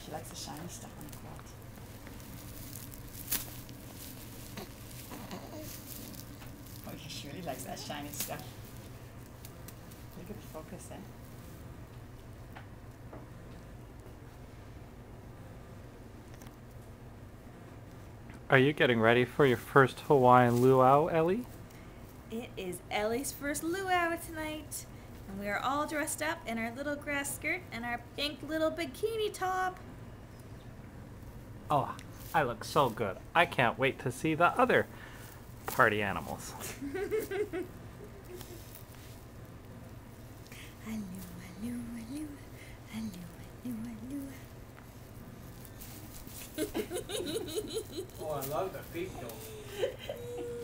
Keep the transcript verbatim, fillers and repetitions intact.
She likes the shiny stuff on the quilt. Oh, yeah, she really likes that shiny stuff. Look at the focus, eh? Are you getting ready for your first Hawaiian luau, Ellie? It is Ellie's first luau tonight, and we are all dressed up in our little grass skirt and our pink little bikini top. Oh, I look so good. I can't wait to see the other party animals. Oh, I love the feet though.